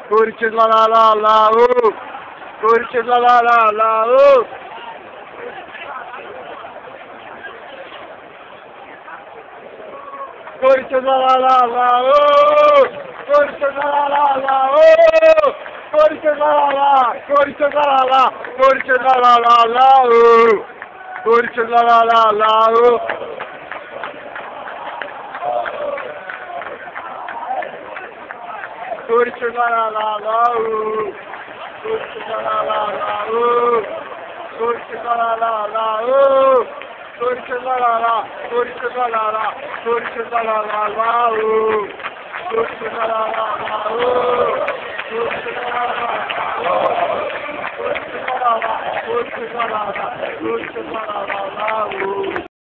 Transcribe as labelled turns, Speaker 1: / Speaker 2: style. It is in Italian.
Speaker 1: Corinthians lá lá lá lá, ô! Corinthians lá lá lá lá, ô! Corinthians lá lá lá lá, ô! Corinthians lá lá lá lá, ô! Corinthians lá lá lá, Corinthians lá lá lá, Corinthians lá lá lá lá, ô! Corinthians lá lá lá lá, ô! Corinthians lá lá lá lá, ô! Corinthians lá lá lá lá, ô! Corinthians lá lá lá lá, ô! Corinthians lá lá lá, Corinthians lá lá lá, Corinthians lá lá lá lá, ô! Corinthians lá lá lá lá, ô! Corinthians lá lá lá lá, ô! Corinthians lá lá lá, Corinthians lá lá lá, Corinthians lá lá lá lá, ô!